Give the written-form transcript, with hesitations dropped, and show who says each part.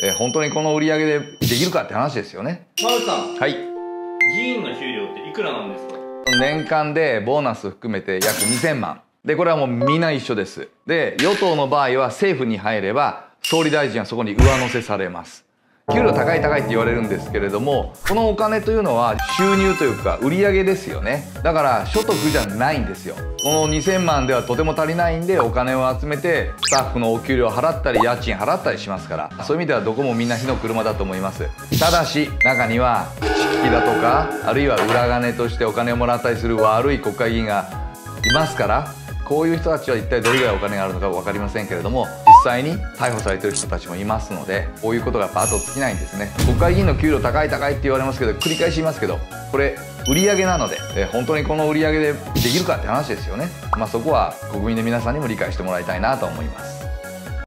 Speaker 1: 本当にこの売り上げでできるかって話ですよね。
Speaker 2: 丸さん、
Speaker 1: はい。
Speaker 2: 議員の給料っていくらなんですか？
Speaker 1: 年間でボーナス含めて約2000万。で、これはもうみんな一緒です。で、与党の場合は政府に入れば、総理大臣はそこに上乗せされます。給料高い高いって言われるんですけれども、このお金というのは収入というか売上ですよね。だから所得じゃないんですよ。この2000万ではとても足りないんで、お金を集めてスタッフのお給料払ったり家賃払ったりしますから、そういう意味ではどこもみんな火の車だと思います。ただし中には口利きだとか、あるいは裏金としてお金をもらったりする悪い国会議員がいますから、こういう人たちは一体どれぐらいお金があるのか分かりませんけれども、実際に逮捕されてる人たちもいますので、こういうことがやっぱ後を尽きないんですね。国会議員の給料高い高いって言われますけど、繰り返し言いますけど、これ売り上げなので、本当にこの売り上げでできるかって話ですよね。そこは国民の皆さんにも理解してもらいたいなと思います。